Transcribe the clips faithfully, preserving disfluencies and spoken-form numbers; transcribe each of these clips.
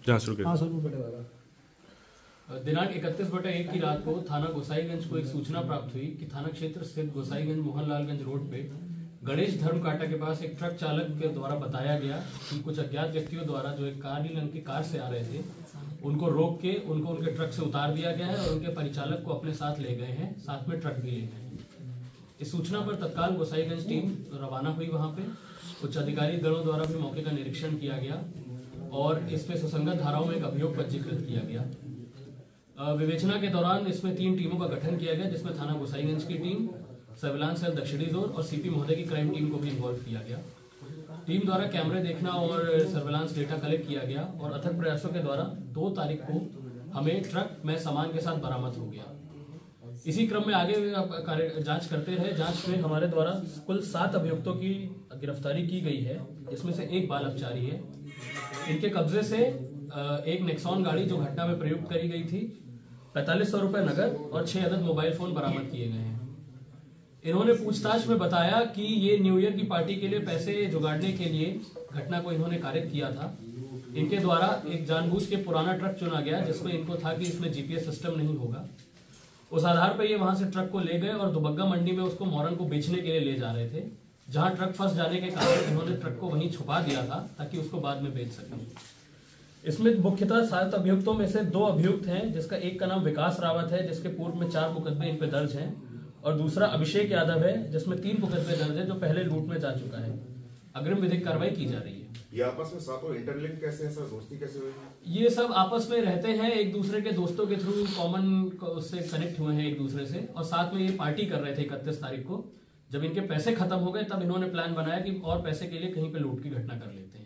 जहाँ शुरू हाँ शुरू बटे वाला दिनांक इकतीस बटे एक की रात को थाना गोसाईगंज को एक सूचना प्राप्त हुई कि थाना क्षेत्र स्थित गोसाईगंज मोहनलालगंज रोड पे गणेश धर्म कांटा के पास एक ट्रक चालक के द्वारा बताया गया कि कुछ अज्ञात व्यक्तियों द्वारा जो एक काली रंग की कार से आ रहे थे उनको रोक के उनको उनके ट्रक से उतार दिया गया है और उनके परिचालक को अपने साथ ले गए हैं, साथ में ट्रक भी ले गए हैं। इस सूचना पर तत्काल गोसाईगंज टीम रवाना हुई। वहां पे उच्च अधिकारी दलों द्वारा भी मौके का निरीक्षण किया गया और इसमें सुसंगत धाराओं में एक अभियोग पंजीकृत किया गया। विवेचना के दौरान इसमें तीन टीमों का गठन किया गया, जिसमें थाना गोसाईगंज की टीम, सर्विलांस सेल दक्षिणी जोन और सीपी महोदय की क्राइम टीम को भी इन्वॉल्व किया गया। टीम द्वारा कैमरे देखना और सर्विलांस डेटा कलेक्ट किया गया और अथक प्रयासों के द्वारा दो तारीख को हमें ट्रक में सामान के साथ बरामद हो गया। इसी क्रम में आगे कार्य जांच करते रहे। जांच में हमारे द्वारा कुल सात अभियुक्तों की गिरफ्तारी की गई है, जिसमें से एक बाल अपचारी है। इनके कब्जे से एक नेक्सॉन गाड़ी जो घटना में प्रयुक्त करी गई थी, पैंतालीस सौ रुपए नगद और छह अदद मोबाइल फोन बरामद किए गए हैं। इन्होंने पूछताछ में बताया कि ये न्यू ईयर की पार्टी के लिए पैसे जुगाड़ने के लिए घटना को इन्होंने कारित किया था। इनके द्वारा एक जानबूझ के पुराना ट्रक चुना गया, जिसमें इनको था कि इसमें जीपीएस सिस्टम नहीं होगा। उस आधार पर ये वहां से ट्रक को ले गए और दुबग्गा मंडी में उसको मोरन को बेचने के लिए ले जा रहे थे, जहां ट्रक फंस जाने के कारण इन्होंने ट्रक को वहीं छुपा दिया था ताकि उसको बाद में बेच सकें। इसमें मुख्यतः सात अभियुक्तों में से दो अभियुक्त हैं, जिसका एक का नाम विकास रावत है, जिसके पूर्व में चार मुकदमे इन पे दर्ज हैं, और दूसरा अभिषेक यादव है, जिसमें तीन मुकदमे दर्ज है, जो पहले लूट में जा चुका है। अग्रिम विधिक कार्रवाई की जा रही है। ये आपस में सातों इंटरलिंक कैसे है सर, दोस्ती कैसे हुई? ये सब आपस में रहते हैं, एक दूसरे के दोस्तों के थ्रू कॉमन उससे कनेक्ट हुए हैं एक दूसरे से, और साथ में ये पार्टी कर रहे थे इकतीस तारीख को। जब इनके पैसे खत्म हो गए तब इन्होंने प्लान बनाया कि और पैसे के लिए कहीं पे लूट की घटना कर लेते हैं।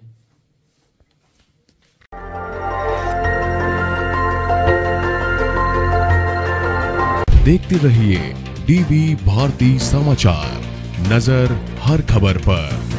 देखते रहिए डीबी भारती समाचार, नजर हर खबर पर।